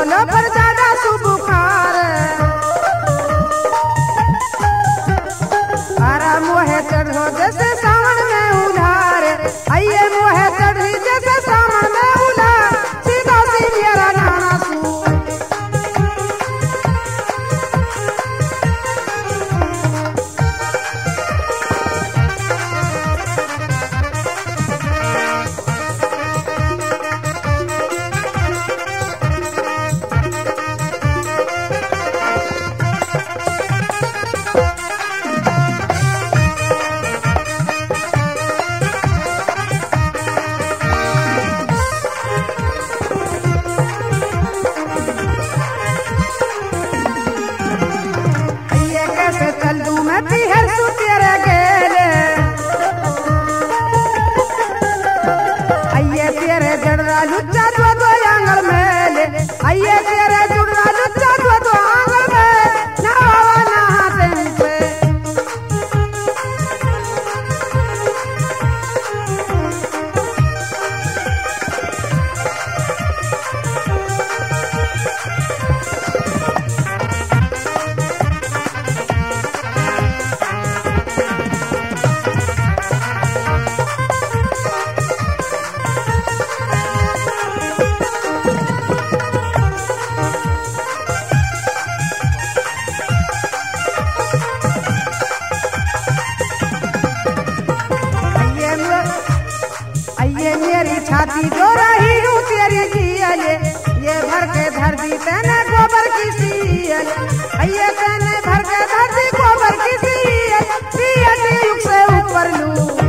लो पर ज्यादा सुबुखार अरे मोहे चढ़ो जैसे सावन में उधार आइए मोहे चढ़ी जैसे सावन में उधार सीधा सी मेरा नाना सू लुच्चा दो दो आंगल में आइए तेरे जुड़वा लुच्चा दो दो आंगल में ना बाबा ना हाथ पे छाती जो रही हूँ तेरी जियल ये भर के धरती तेने गोबर की सीयल ये तेने भर के धरती गोबर की सीयल युग से ऊपर लू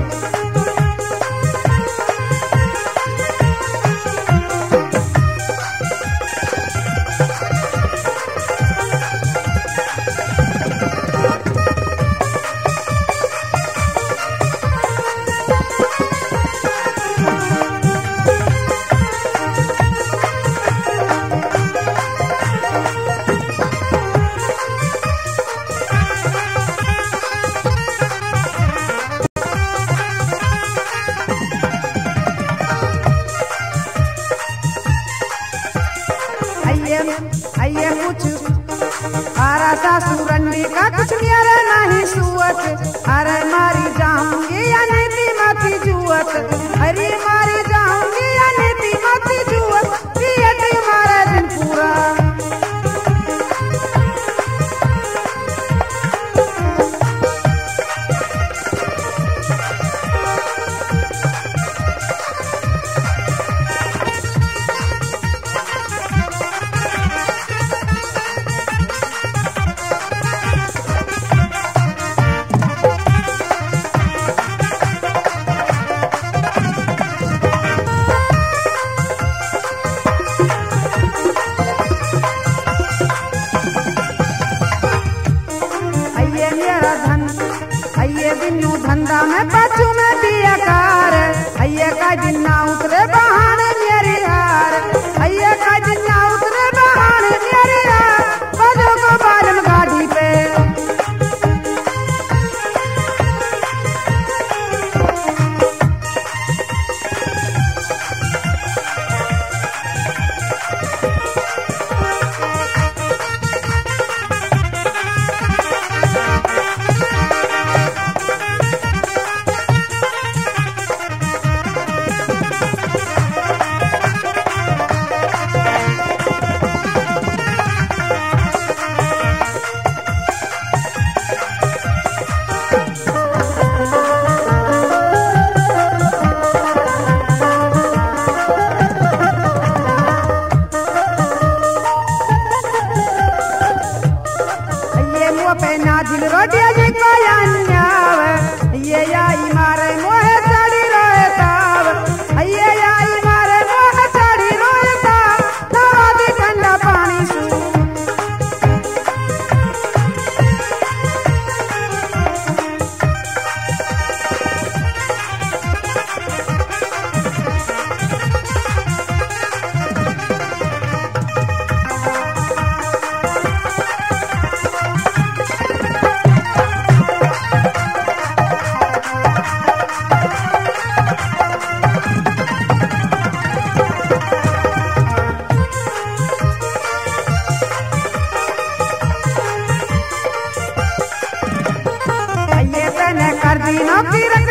आइए कुछ आरा सासुरंडी का कुछ मेरे नहीं सुअत अरे मारी जाऊंगी या नीति माती जुअत अरे मारी जाऊंगी या नीति माती जुअत पियती मारे दिन पूरा धंधा में पाछू में दिया कार आइए का जिन्ना उतरे बहाने मेरी हार आइए का जिन्ना उतरे बहाने मेरी हार बजो को बालन गाड़ी पे नाजिल रोटिया जी को अन्याव ये आई मारे मोहे साड़ी रोए ताव ये आई मारे मोहे साड़ी रोए ताव नवादी ठंडा पानी सू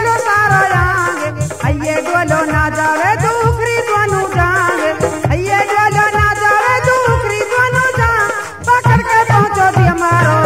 सगड़ो सारो यांग अये डोलो ना जावे दुखरी दोनों जांग अये डोलो ना जावे दुखरी दोनों जांग पकड़ के पहुंचो दिया मारो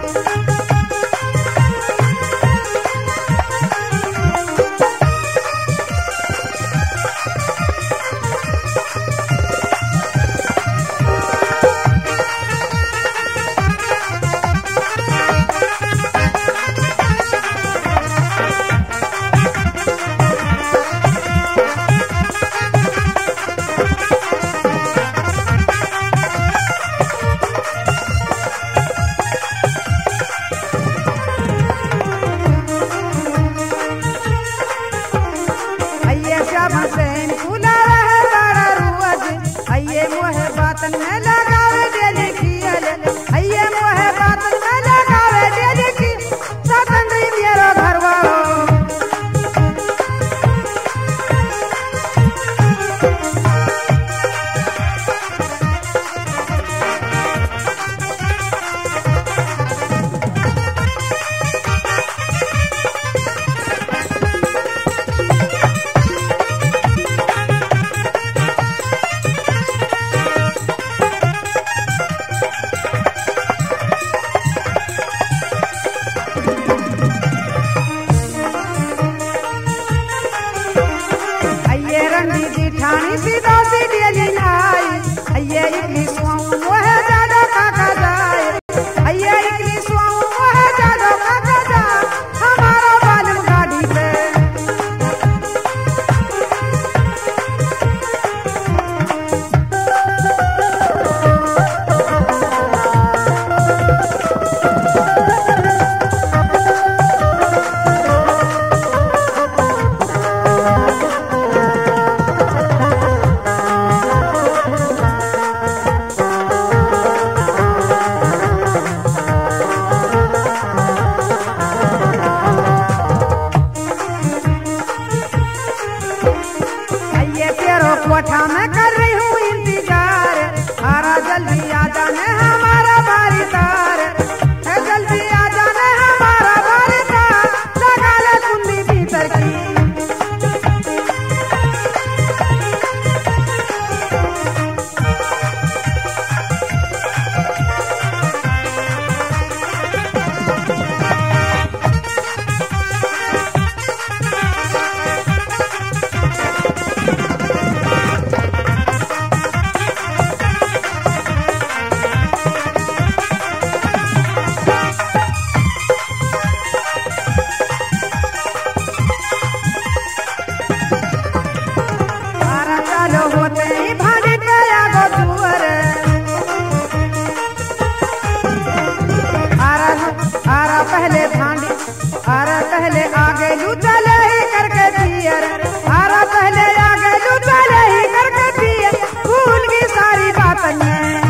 कोठा में कर रही हूँ इंतजार आरा जल्दी आ जाने हमारा बारीदार है जल्दी आ जाने हमारा बारीदार लगा ले कुंडी भीतर की पहले आगे लू चले ही करके पियर आरा पहले आगे लू चले ही करके पियर भूल गई सारी बातें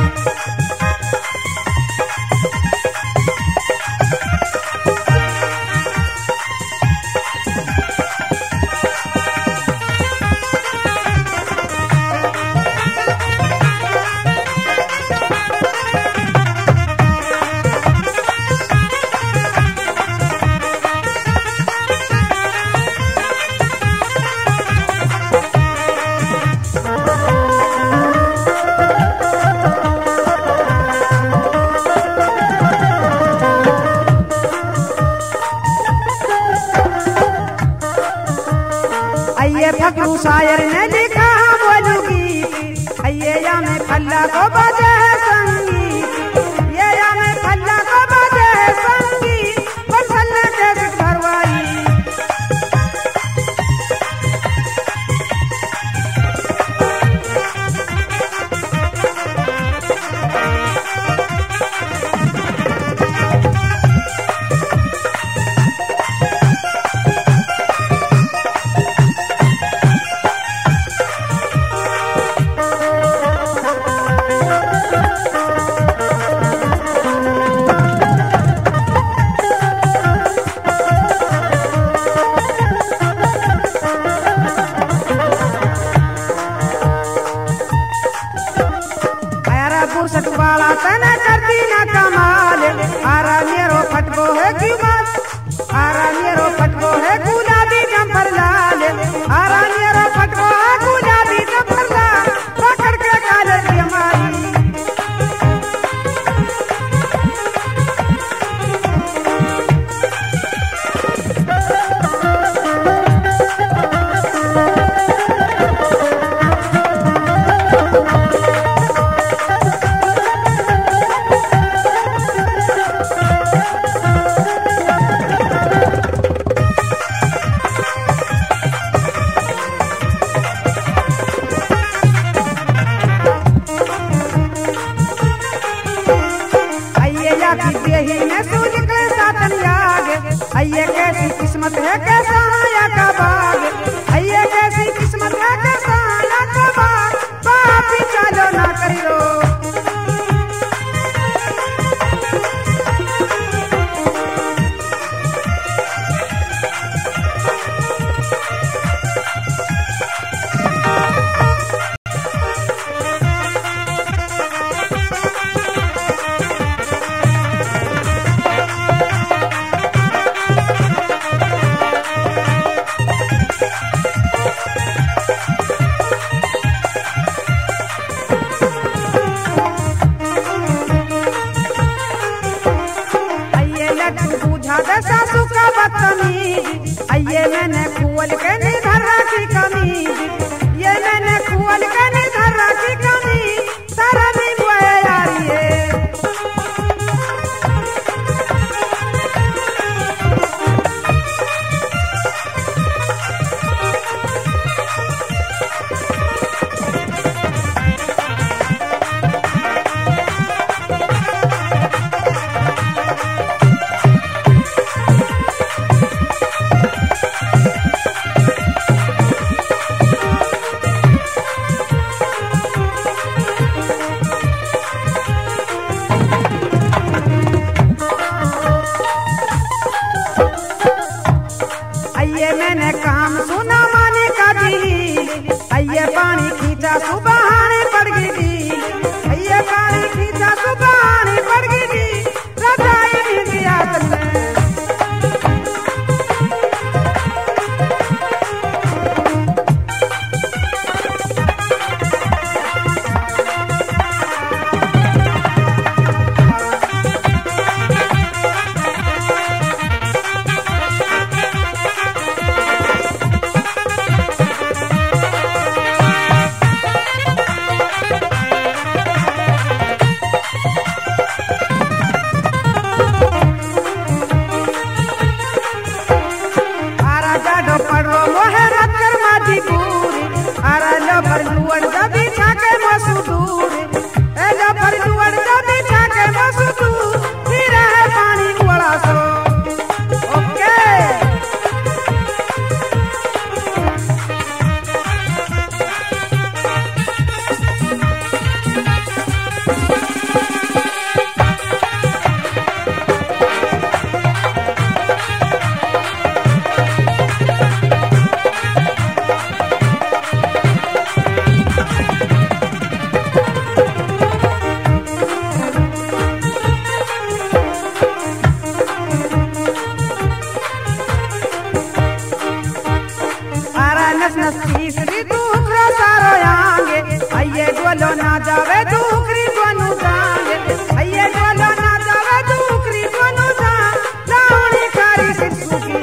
फकरू शायर ने लिखा बोलूगी अये या में फल्ला को बजे है संगीत ये या में फल्ला को बजे है संगीत फल्ला के घरवाली है के साया का बाग ये कैसी किस्मत है के साया का बाग पापी चलो ना करियो सासू का बदतमीज ये मैंने खुअल के निधर की कमीज ये मैंने खुअल के निधर की कमीज सारा दिन वो यारी है मैंने काम सुना माने का दिल ये पानी खींचा सुबहाने पड़ गई ये पानी खींचा सुबहाने पड़ गई रजाई में दिया तीसरी दूसरा सारो आंगे आइए बोलो ना जावे दूसरी दोनों जांगे आइए बोलो ना जावे दूसरी दोनों जांग लावणी कारी सिद्धू की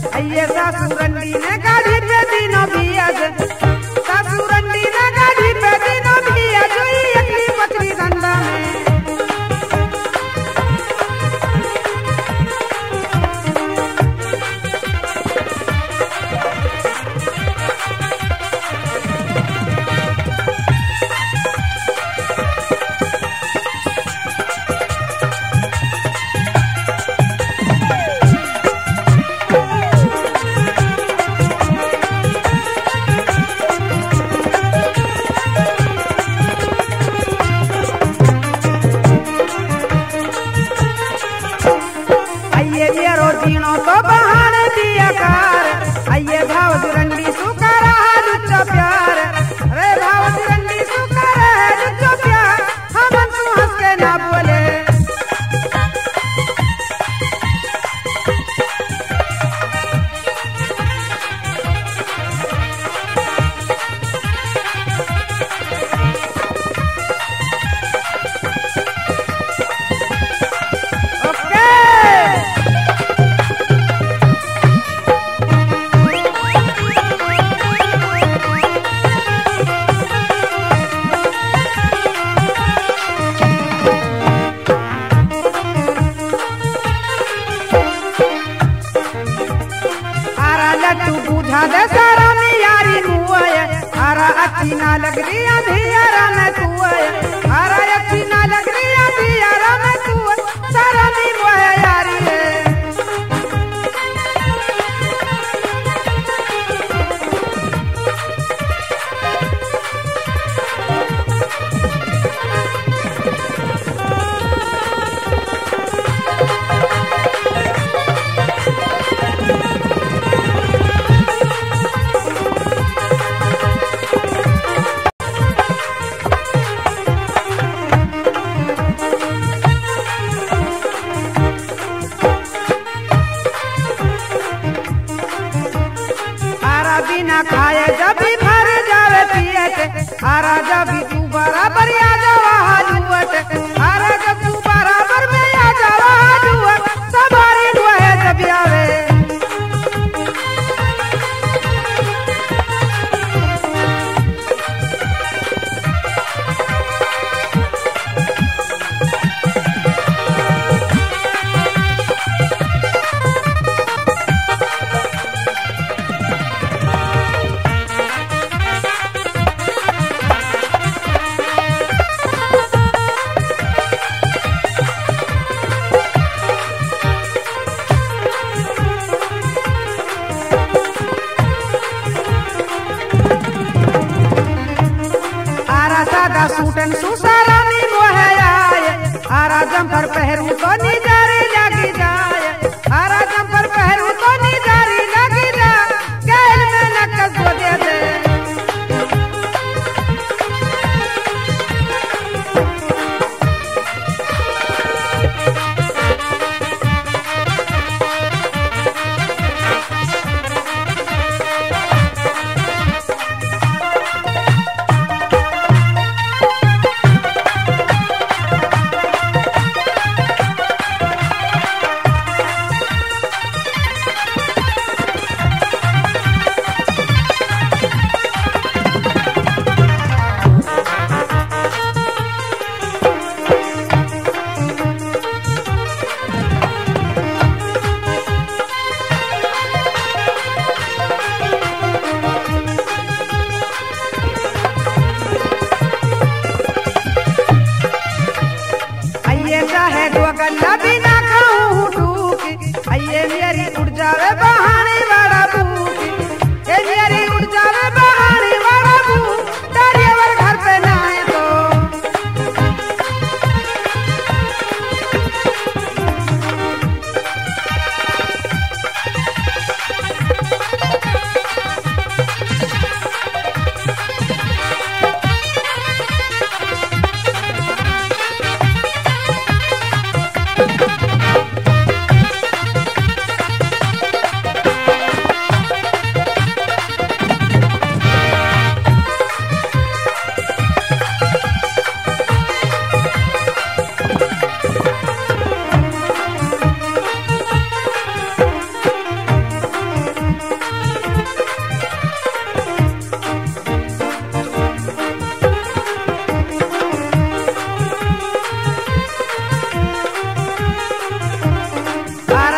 अये सासुरंडी ने गाड़ी पे दिनों बियाज सासुरंडी ने गाड़ी पे दिनों बियाज अगली पत्री धंधा में तो बहाने दिया कार आइए भाव रंडी सुकर है लुच्चा प्यार रे भाव रंडी सुकर है लुच्चा प्यार हम तू हंस के ना बोले तू बुझा दे सारा में यारी मुए अरा अच्छी ना लग रही अंधियारा में तू अरा अच्छी ना लग रही अंधियारा में तू सारा में मुए यारी है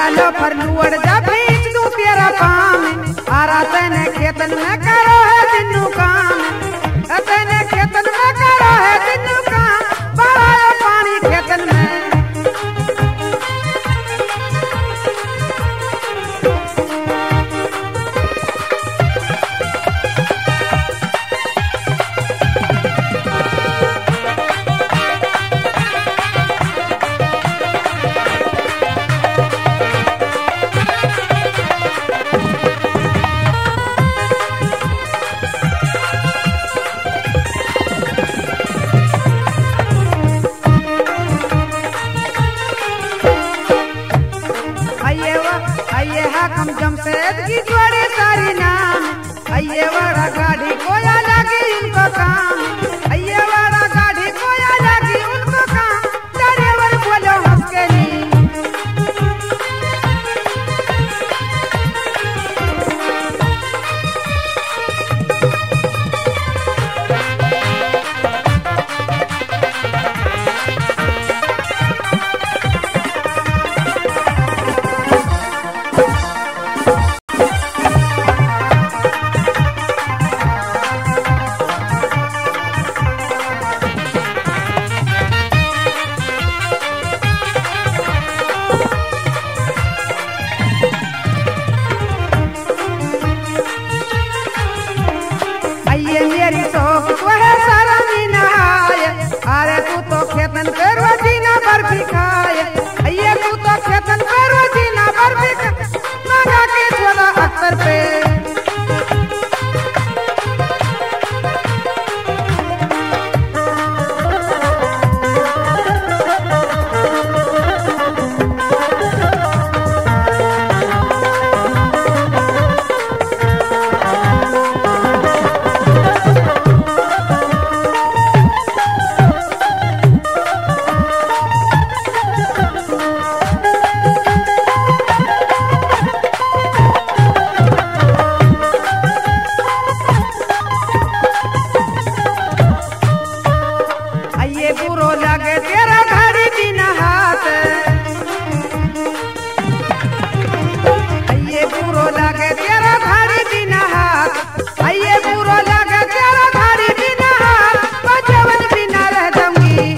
लो फर लुअड़ जा भींच दूं तेरा पाम आरा तेने खेतन में करो है दिनू काम तेने खेतन में करो है दिनू काम बहायो पानी खेतन में आइए हाकम जमशेद की जोड़ी सारी नाम आइए बड़ा गाड़ी कोया लगी इनको काम आइए बड़ा गाड़ी कोया लगी उनको काम ड्राइवर बोलो हंस के ली मेरी शौक तो है सारा मीना आए अरे तू तो खेतन पे रोजीना बर्फी खाए ये तू तो खेतन पे रोजीना बर्फी मांगा के छोड़ा अख्तर पे ये बुरो लगे तेरा घड़ी बिना हाथ ये बुरो लगे तेरा घड़ी बिना हाथ ये बुरो लगे तेरा घड़ी बिना हाथ बचवन बिना रह दूंगी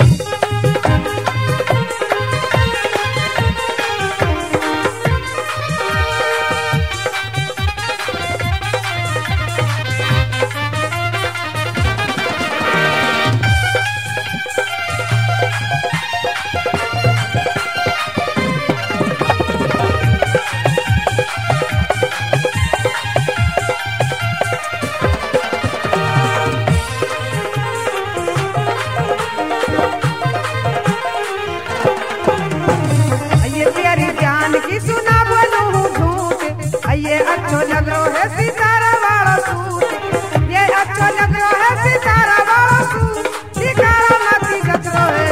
की सुना बोलूं झूठ ये अच्छो लग रो है सितारा वाला सूट ये अच्छो लग रो है सितारा वाला सूट सितारा माथी गचरो है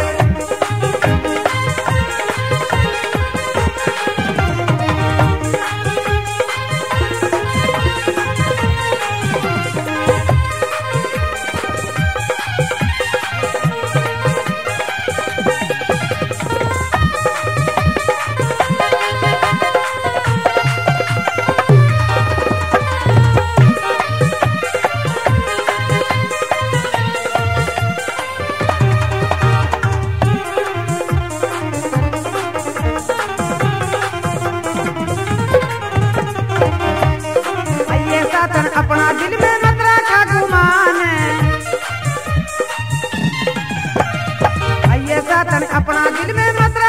अपना दिल में मत रखा गुमान आइए सातन अपना दिल में मत